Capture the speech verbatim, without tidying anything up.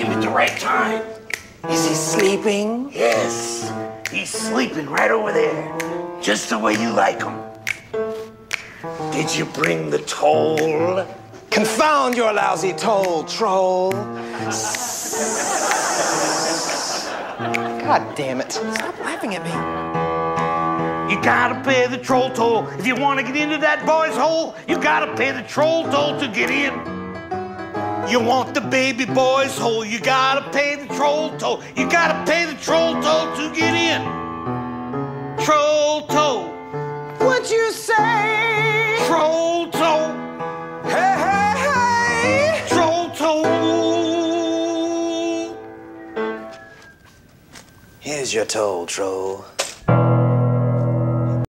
came at the right time. Is he sleeping? Yes, he's sleeping right over there, just the way you like him. Did you bring the toll? Confound your lousy toll, troll. God damn it. Stop laughing at me. You gotta pay the troll toll. If you want to get into that boy's hole, you gotta pay the troll toll to get in. You want the baby boy's hole, you gotta pay the troll toll. You gotta pay the troll toll to get in. Troll toll. What'd you say? Troll toll. Hey, hey, hey! Troll toll. Here's your toll, troll.